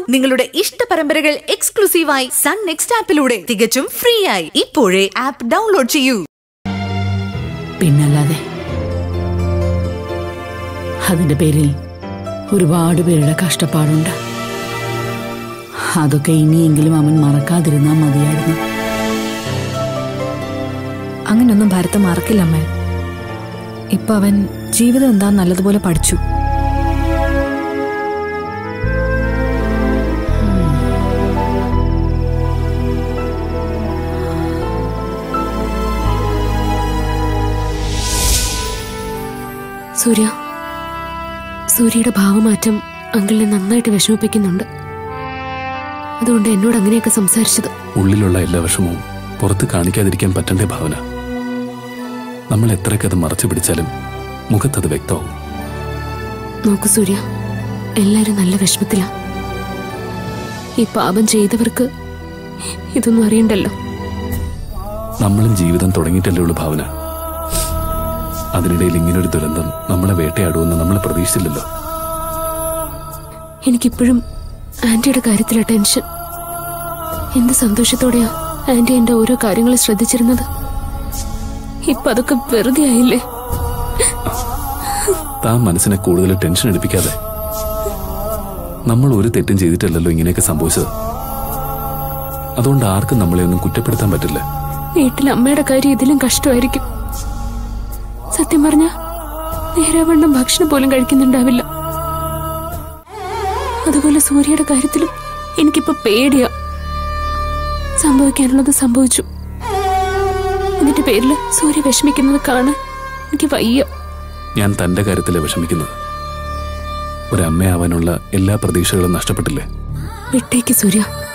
നിങ്ങളുടെ ഇഷ്ട പരമ്പരകൾ എക്സ്ക്ലൂസീവായി സൺ നെക്സ്റ്റ് ആപ്പിലൂടെ തികച്ചും ഫ്രീ ആയി ഇപ്പോഴേ ആപ്പ് ഡൗൺലോഡ് ചെയ്യൂ. പിന്നല്ലാതെ അതിന്റെ പേരിൽ ഒരുപാട് പേരുടെ കഷ്ടപ്പാടുണ്ട്. അതൊക്കെ ഇനിയെങ്കിലും അവൻ മറക്കാതിരുന്നാൽ മതിയായിരുന്നു. അങ്ങനൊന്നും ഭരത് മറക്കില്ല അമ്മേ. ഇപ്പൊ അവൻ ജീവിതം എന്താ നല്ലതുപോലെ പഠിച്ചു. സൂര്യയുടെ ഭാവമാറ്റം അങ്കിളിനെ നന്നായിട്ട് വിഷമിപ്പിക്കുന്നുണ്ട്. അതുകൊണ്ട് എന്നോട് അങ്ങനെയൊക്കെ സംസാരിച്ചത്. ഉള്ളിലുള്ള എല്ലാ വിഷമവും പുറത്ത് കാണിക്കാതിരിക്കാൻ പറ്റണ്ടേ ഭാവന? നമ്മൾ എത്രയൊക്കെ അത് മറച്ചു പിടിച്ചാലും മുഖത്തത് വ്യക്തമാവും. നോക്കൂ സൂര്യ, എല്ലാരും നല്ല വിഷമത്തിലാ. ഈ പാപം ചെയ്തവർക്ക് ഇതൊന്നും അറിയണ്ടല്ലോ. നമ്മളും ജീവിതം തുടങ്ങിയിട്ടല്ലേ ഉള്ളൂ ഭാവന. അതിനിടയിൽ ഇങ്ങനൊരു ദുരന്തം നമ്മളെ വേട്ടയാടുമെന്ന് നമ്മൾ പ്രതീക്ഷിച്ചില്ലല്ലോ. എനിക്കിപ്പോഴും ആന്റിയുടെ കാര്യത്തിലെ ടെൻഷൻ. എന്ത് സന്തോഷത്തോടെയാ ആന്റി എന്റെ ഓരോ കാര്യങ്ങൾ ശ്രദ്ധിച്ചിരുന്നത്. ഇപ്പൊ അതൊക്കെ വെറുതെ ആയില്ലേ? താൻ മനസ്സിനെ കൂടുതൽ ടെൻഷൻ എടുപ്പിക്കാതെ. നമ്മൾ ഒരു തെറ്റും ചെയ്തിട്ടല്ലല്ലോ ഇങ്ങനെയൊക്കെ സംഭവിച്ചത്. അതുകൊണ്ട് ആർക്കും നമ്മളെ ഒന്നും കുറ്റപ്പെടുത്താൻ പറ്റില്ല. വീട്ടിൽ അമ്മയുടെ കാര്യം ഇതിലും കഷ്ടമായിരിക്കും. സത്യം പറഞ്ഞ നേരാവണ്ണം ഭക്ഷണം പോലും കഴിക്കുന്നുണ്ടാവില്ല. അതുപോലെ സൂര്യയുടെ കാര്യത്തിലും എനിക്കിപ്പോ പേടിയാ. സംഭവിക്കാനുള്ളത് സംഭവിച്ചു. ഇതിന്റെ പേരില് സൂര്യ വിഷമിക്കുന്നത് കാണാൻ എനിക്ക് വയ്യ. ഞാൻ തന്റെ കാര്യത്തിലെ വിഷമിക്കുന്നത്. ഒരമ്മയാവാനുള്ള എല്ലാ പ്രതീക്ഷകളും നഷ്ടപ്പെട്ടില്ലേ? വിട്ടേക്ക് സൂര്യ.